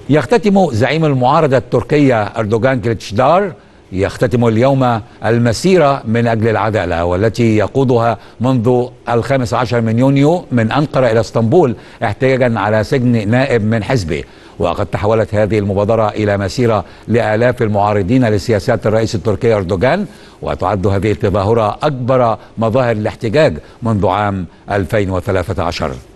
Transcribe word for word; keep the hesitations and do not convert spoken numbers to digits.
يختتم زعيم المعارضة التركية أردوغان كليتشدار يختتم اليوم المسيرة من أجل العدالة، والتي يقودها منذ الخامس عشر من يونيو من أنقرة إلى اسطنبول احتجاجا على سجن نائب من حزبه. وقد تحولت هذه المبادرة إلى مسيرة لآلاف المعارضين لسياسات الرئيس التركي أردوغان، وتعد هذه التظاهرة أكبر مظاهر الاحتجاج منذ عام ألفين وثلاثة عشر.